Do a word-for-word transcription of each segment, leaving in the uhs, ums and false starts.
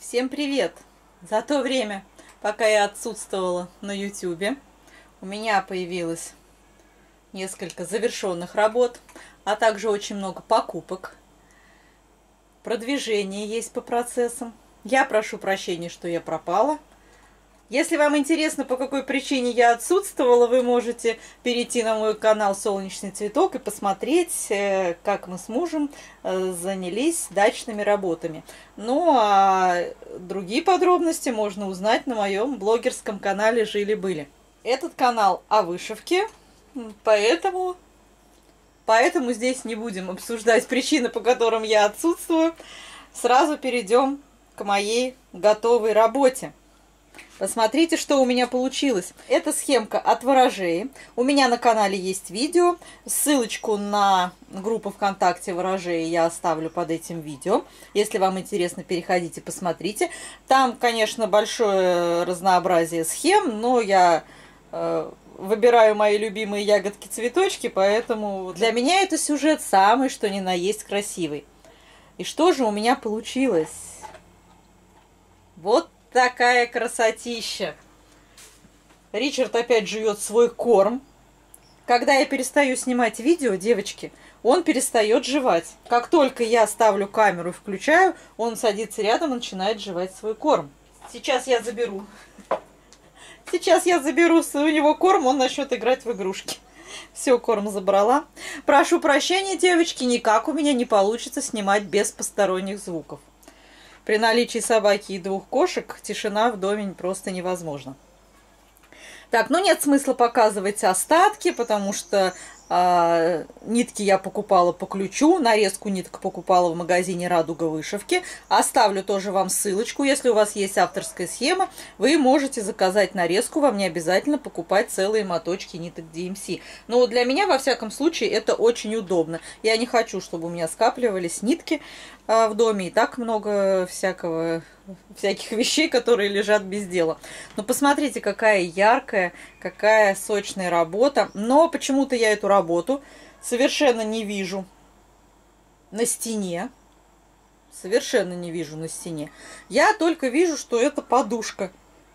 Всем привет! За то время, пока я отсутствовала на ютубе, у меня появилось несколько завершенных работ, а также очень много покупок. Продвижение есть по процессам. Я прошу прощения, что я пропала. Если вам интересно, по какой причине я отсутствовала, вы можете перейти на мой канал «Солнечный цветок» и посмотреть, как мы с мужем занялись дачными работами. Ну, а другие подробности можно узнать на моем блогерском канале «Жили-были». Этот канал о вышивке, поэтому, поэтому здесь не будем обсуждать причины, по которым я отсутствую. Сразу перейдем к моей готовой работе. Посмотрите, что у меня получилось. Это схемка от ворожеи. У меня на канале есть видео. Ссылочку на группу ВКонтакте ворожеи я оставлю под этим видео. Если вам интересно, переходите, посмотрите. Там, конечно, большое разнообразие схем, но я э, выбираю мои любимые ягодки-цветочки, поэтому для меня это сюжет самый, что ни на есть, красивый. И что же у меня получилось? Вот такая красотища. Ричард опять жует свой корм. Когда я перестаю снимать видео, девочки, он перестает жевать. Как только я ставлю камеру и включаю, он садится рядом и начинает жевать свой корм. Сейчас я заберу. Сейчас я заберу у него корм, он начнет играть в игрушки. Все, корм забрала. Прошу прощения, девочки, никак у меня не получится снимать без посторонних звуков. При наличии собаки и двух кошек тишина в доме просто невозможна. Так, ну нет смысла показывать остатки, потому что э, нитки я покупала по ключу, нарезку ниток покупала в магазине «Радуга вышивки». Оставлю тоже вам ссылочку. Если у вас есть авторская схема, вы можете заказать нарезку, вам не обязательно покупать целые моточки ниток ди эм си. Но для меня, во всяком случае, это очень удобно. Я не хочу, чтобы у меня скапливались нитки э, в доме, и так много всякого... всяких вещей, которые лежат без дела. Но посмотрите, какая яркая, какая сочная работа. Но почему-то я эту работу совершенно не вижу на стене. Совершенно не вижу на стене. Я только вижу, что это подушка.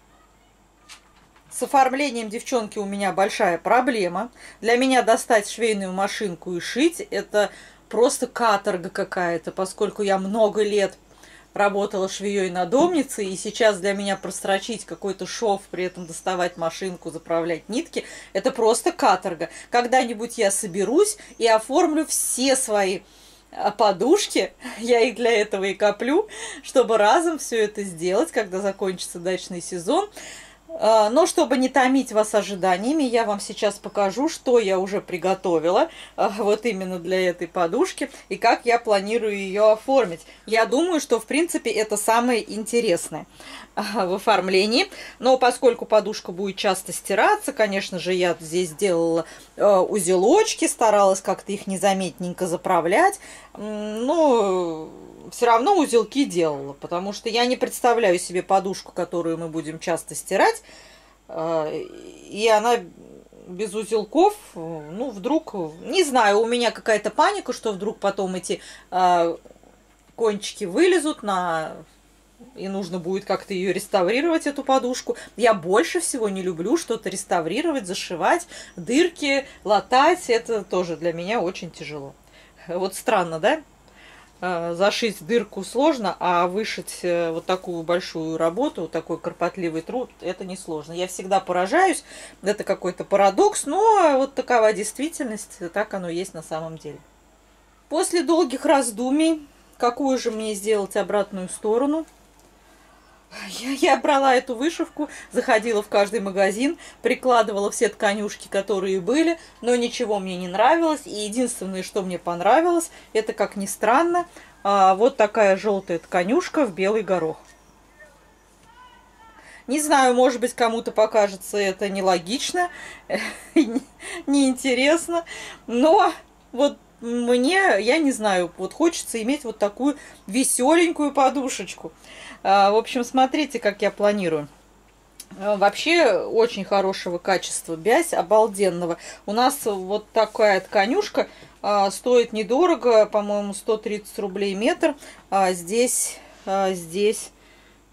С оформлением, девчонки, у меня большая проблема. Для меня достать швейную машинку и шить — это просто каторга какая-то, поскольку я много лет работала швеей-надомницей, и сейчас для меня прострочить какой-то шов, при этом доставать машинку, заправлять нитки, это просто каторга. Когда-нибудь я соберусь и оформлю все свои подушки, я их для этого и коплю, чтобы разом все это сделать, когда закончится дачный сезон. Но чтобы не томить вас ожиданиями, я вам сейчас покажу, что я уже приготовила вот именно для этой подушки и как я планирую ее оформить. Я думаю, что в принципе это самое интересное в оформлении. Но поскольку подушка будет часто стираться, конечно же, я здесь сделала узелочки, старалась как-то их незаметненько заправлять. Но все равно узелки делала, потому что я не представляю себе подушку, которую мы будем часто стирать, и она без узелков, ну, вдруг, не знаю, у меня какая-то паника, что вдруг потом эти кончики вылезут на... и нужно будет как-то ее реставрировать, эту подушку. Я больше всего не люблю что-то реставрировать, зашивать, дырки, латать. Это тоже для меня очень тяжело. Вот странно, да? Зашить дырку сложно, а вышить вот такую большую работу, такой кропотливый труд, это несложно. Я всегда поражаюсь, это какой-то парадокс, но вот такова действительность, так оно есть на самом деле. После долгих раздумий, какую же мне сделать обратную сторону, Я, я брала эту вышивку, заходила в каждый магазин, прикладывала все тканюшки, которые были, но ничего мне не нравилось. И единственное, что мне понравилось, это, как ни странно, вот такая желтая тканюшка в белый горох. Не знаю, может быть, кому-то покажется это нелогично, неинтересно, но вот мне, я не знаю, вот хочется иметь вот такую веселенькую подушечку. В общем, смотрите, как я планирую. Вообще очень хорошего качества бязь, обалденного. У нас вот такая тканюшка стоит недорого, по-моему, сто тридцать рублей метр. А здесь, здесь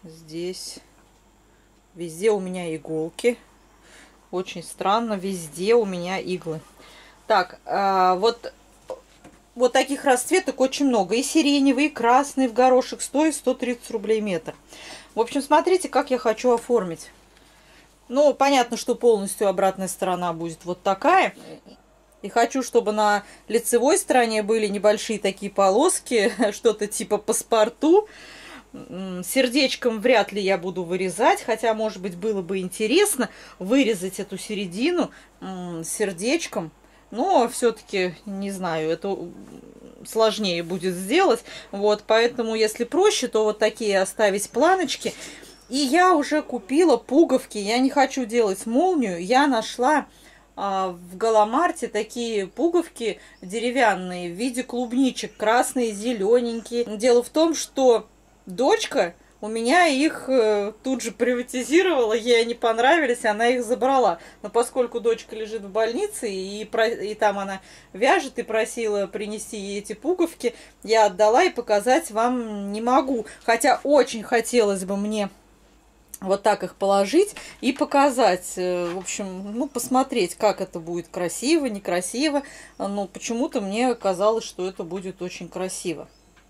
здесь. Везде у меня иголки. Очень странно, везде у меня иглы. Так, а, вот, вот таких расцветок очень много. И сиреневый, и красный в горошек стоит сто тридцать рублей метр. В общем, смотрите, как я хочу оформить. Ну, понятно, что полностью обратная сторона будет вот такая. И хочу, чтобы на лицевой стороне были небольшие такие полоски, что-то типа паспорту. Сердечком вряд ли я буду вырезать, хотя, может быть, было бы интересно вырезать эту середину сердечком. Но все-таки, не знаю, это сложнее будет сделать. Вот, поэтому, если проще, то вот такие оставить планочки. И я уже купила пуговки. Я не хочу делать молнию. Я нашла в Галамарте такие пуговки деревянные в виде клубничек, красные, зелененькие. Дело в том, что дочка у меня их тут же приватизировала, ей они понравились, она их забрала. Но поскольку дочка лежит в больнице, и, про... и там она вяжет, и просила принести ей эти пуговки, я отдала и показать вам не могу. Хотя очень хотелось бы мне вот так их положить и показать, в общем, ну, посмотреть, как это будет красиво, некрасиво. Но почему-то мне казалось, что это будет очень красиво.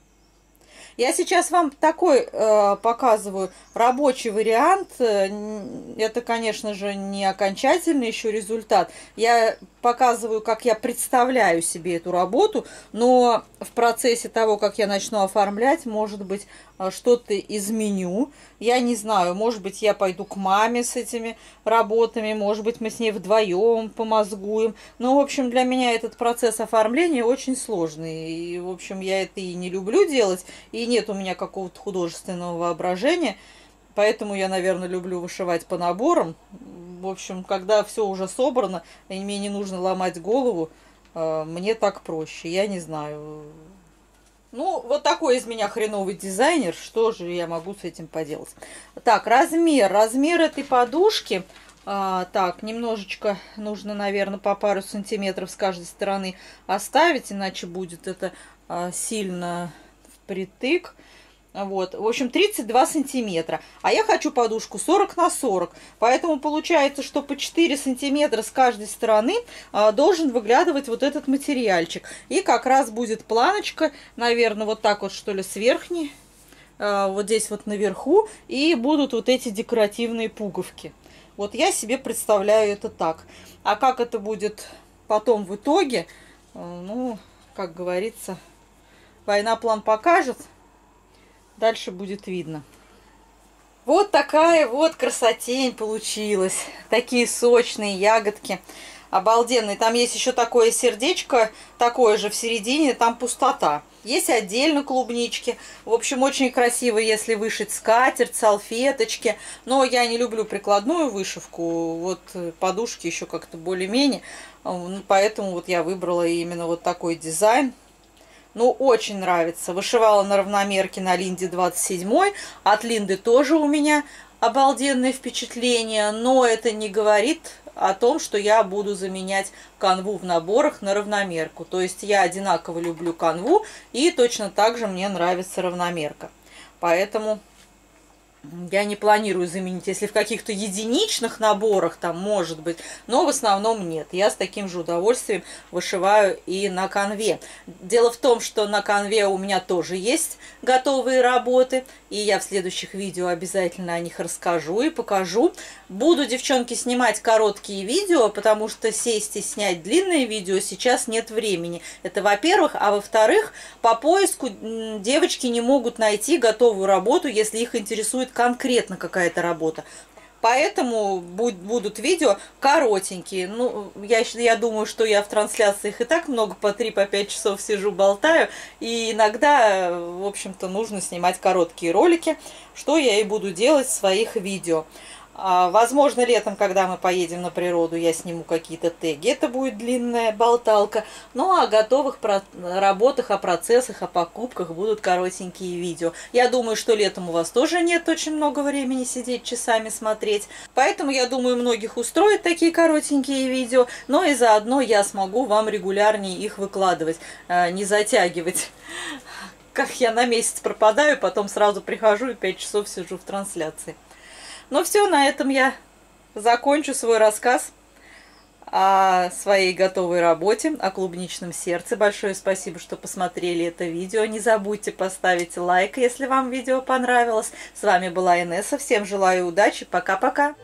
Я сейчас вам такой э, показываю рабочий вариант. Это, конечно же, не окончательный еще результат. Я показываю, как я представляю себе эту работу, но в процессе того, как я начну оформлять, может быть, что-то изменю. Я не знаю, может быть, я пойду к маме с этими работами, может быть, мы с ней вдвоем помозгуем. Но, в общем, для меня этот процесс оформления очень сложный. И, в общем, я это и не люблю делать, и нет у меня какого-то художественного воображения. Поэтому я, наверное, люблю вышивать по наборам. В общем, когда все уже собрано, и мне не нужно ломать голову, мне так проще. Я не знаю. Ну, вот такой из меня хреновый дизайнер. Что же я могу с этим поделать? Так, размер. Размер этой подушки. А, так, немножечко нужно, наверное, по пару сантиметров с каждой стороны оставить, иначе будет это а, сильно впритык. Вот, в общем, тридцать два сантиметра. А я хочу подушку сорок на сорок. Поэтому получается, что по четыре сантиметра с каждой стороны а, должен выглядывать вот этот материальчик. И как раз будет планочка, наверное, вот так вот, что ли, с верхней. А, вот здесь вот наверху. И будут вот эти декоративные пуговки. Вот я себе представляю это так. А как это будет потом в итоге, ну, как говорится, война план покажет. Дальше будет видно. Вот такая вот красотень получилась. Такие сочные ягодки. Обалденные. Там есть еще такое сердечко, такое же в середине, там пустота. Есть отдельно клубнички. В общем, очень красиво, если вышить скатерть, салфеточки. Но я не люблю прикладную вышивку. Вот подушки еще как-то более-менее. Поэтому вот я выбрала именно вот такой дизайн. Ну, очень нравится. Вышивала на равномерке на Линде двадцать седьмой. От Линды тоже у меня обалденное впечатление. Но это не говорит о том, что я буду заменять канву в наборах на равномерку. То есть я одинаково люблю канву, и точно так же мне нравится равномерка. Поэтому я не планирую заменить, если в каких-то единичных наборах там может быть, но в основном нет. Я с таким же удовольствием вышиваю и на канве. Дело в том, что на канве у меня тоже есть готовые работы, и я в следующих видео обязательно о них расскажу и покажу. Буду, девчонки, снимать короткие видео, потому что сесть и снять длинные видео сейчас нет времени. Это во-первых, а во-вторых, по поиску девочки не могут найти готовую работу, если их интересует конкретно какая-то работа. Поэтому будут видео коротенькие. Ну, я, я думаю, что я в трансляциях и так много, по три-по пять часов сижу, болтаю. И иногда, в общем-то, нужно снимать короткие ролики, что я и буду делать в своих видео. Возможно, летом, когда мы поедем на природу, я сниму какие-то теги. Это будет длинная болталка. Ну, а о готовых работах, о процессах, о покупках будут коротенькие видео. Я думаю, что летом у вас тоже нет очень много времени сидеть часами смотреть. Поэтому, я думаю, многих устроят такие коротенькие видео. Но и заодно я смогу вам регулярнее их выкладывать, не затягивать как я на месяц пропадаю, потом сразу прихожу и пять часов сижу в трансляции. Ну все, на этом я закончу свой рассказ о своей готовой работе, о клубничном сердце. Большое спасибо, что посмотрели это видео. Не забудьте поставить лайк, если вам видео понравилось. С вами была Инесса. Всем желаю удачи. Пока-пока.